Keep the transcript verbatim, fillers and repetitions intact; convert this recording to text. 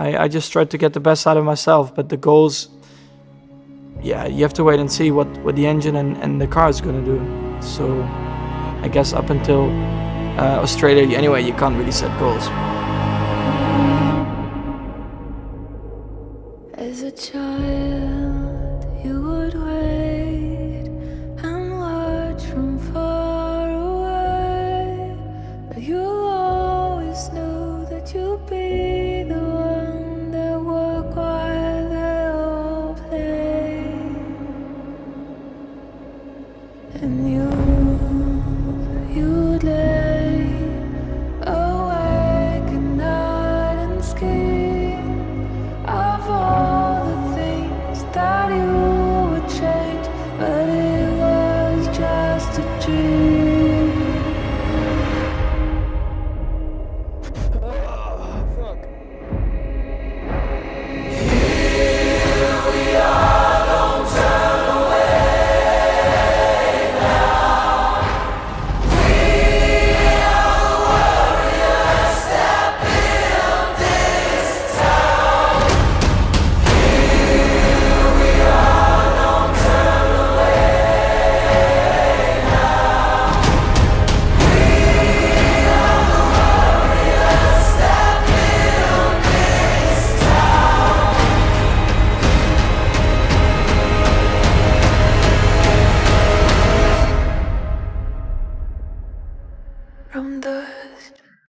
I, I just tried to get the best out of myself, but the goals, yeah, you have to wait and see what, what the engine and, and the car is going to do. So I guess up until uh, Australia, anyway, you can't really set goals. As a child, you would wait